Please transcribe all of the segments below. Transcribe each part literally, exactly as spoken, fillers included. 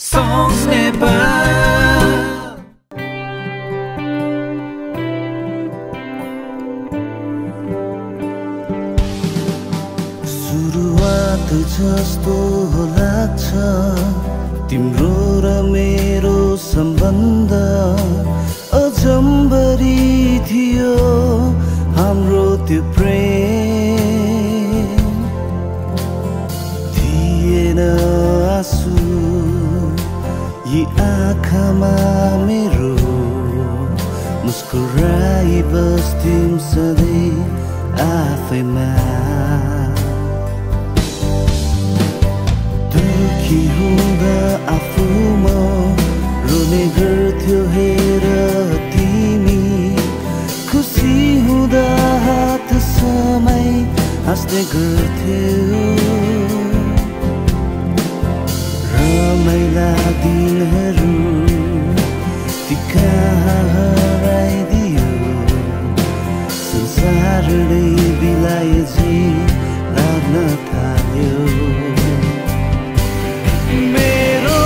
Songs Nepal. सुरुवात जस्तो लाग्छ तिम्रो र मेरो सम्बन्ध अजम्बरी थियो हाम्रो त्यो प्रेम थिएन आँसु यी आँखामा मेरो मुस्कुराई बस्थ्यौं सधैँ आफैमा दुखी हुँदा आफूमा रोने गर्थ्यौ हेर तिमी खुसी हुँदा हात समाई हाँस्ने गर्थ्यौ रमाइला दिनहरू ती कहाँ हराइदियो संसार नै बिलाए झै लाग्न थाल्यो मेरो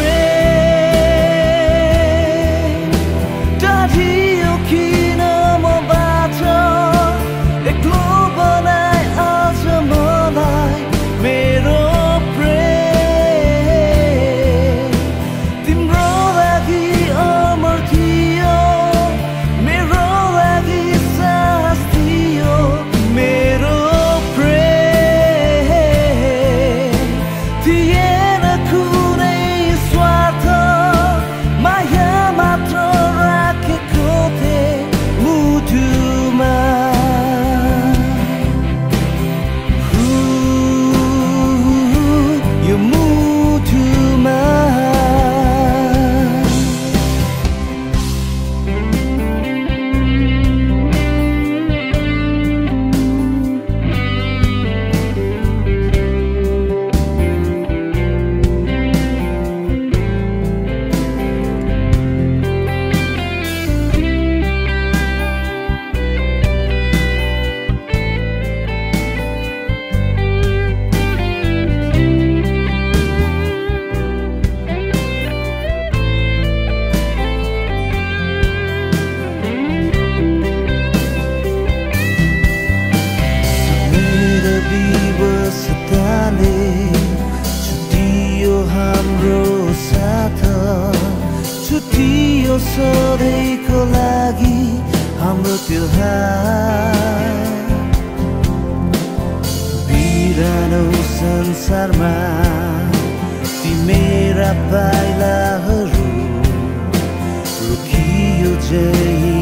प्रेम टाढियो किन मबाट एक्लो बनाए आज मलाई मेरो प्रेम तिम्रो लागि अमर थियो मेरो लागि सास थियो मेरो प्रेम थिएन कुनै स्वार्थ माया मात्र राखेको थिए मुटुमा हु, यो मुटुमा मेरो विवशताले छुटियो हाम्रो साथ छुटियो सधैँको लागि हाम्रो त्योहार बिरानो संसारमा ती मेरा पाइलाहरू रोकियो जै